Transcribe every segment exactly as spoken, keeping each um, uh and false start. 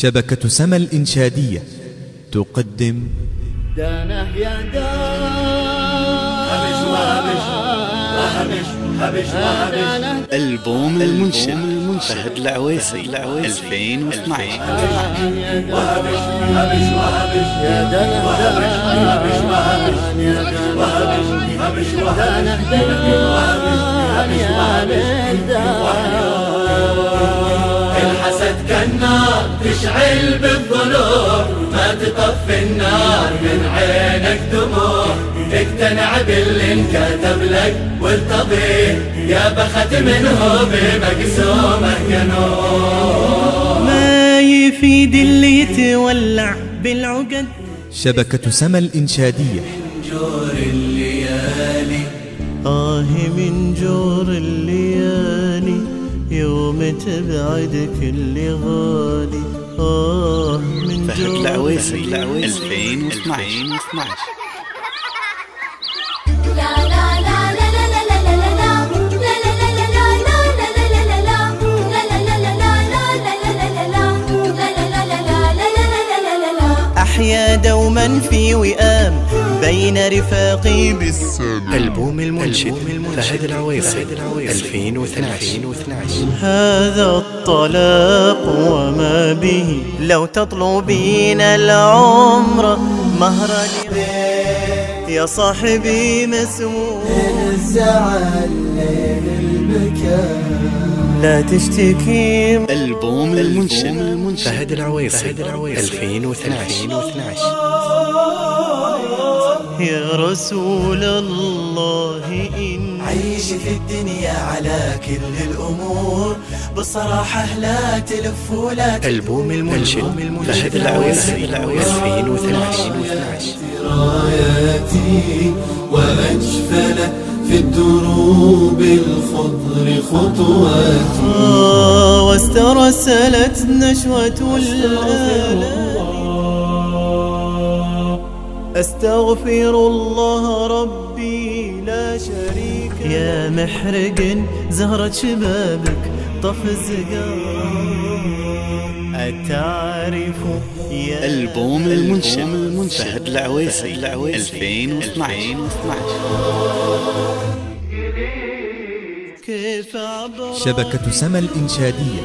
شبكة سما الإنشادية تقدم دانه يا دان هبش وهبش وهبش هبش وهبش ألبوم المنشد فهد العويسي ألفين واثنعش. وهبش هبش وهبش يا دانه وهبش وهبش يا دانه وهبش هبش وهبش الحسد كالنار تشعل بالظلوم، ما تطفي النار من عينك دموع. اقتنع باللي انكتب لك وارتضيه، يا بخت منه بمقسومه كنوع. ما يفيد اللي يتولع بالعقد. شبكة سما الإنشادية. جور الليالي آه من جور الليالي، يوم تبعد كل غالي. آه من فهد جور العويسي ألفين واثنعش. أحيا دوما في وئام بين رفاقي بالسماء. ألبوم المنشد فهد العويسي ألفين واثنعش. هذا الطلاق وما به، لو تطلبين العمر مهرا يا صاحبي مسموم. الزعل ليل المكان لا تشتكي. ألبوم المنشد فهد العويسي ألفين واثنعش. يا رسول الله إن عيش في الدنيا على كل الأمور بصراحة، لا تلف ولا تدور. ألبوم المنشد فهد العويسي ألفين واثنعش. راياتي وأجفلت في الدروب الخضر خطواتي، آه واسترسلت نشوة الآلام. أستغفر الله ربي لا شريك له. يا محرق زهرة شبابك طف الزقار، أتعرف يا ألبوم المنشد فهد العويسي ألفين واثنعش. كيف عبر شبكة سما الإنشادية.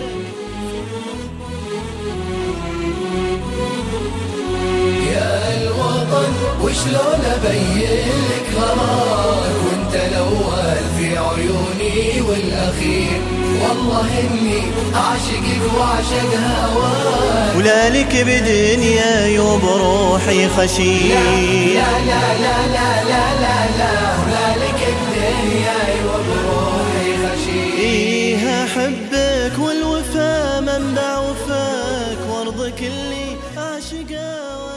يا الوطن وشلون ابينك غرامك، وانت الاول في عيوني والاخير. والله اني اعشقك واعشق هواك، ولا لك بدنيا يوب روحي خشي. لا لا لا لا لا لا لا ولا لك الدنيا يوب روحي خشي. إيه أحبك والوفا منبع وفاك، وارضك اللي أعشقه.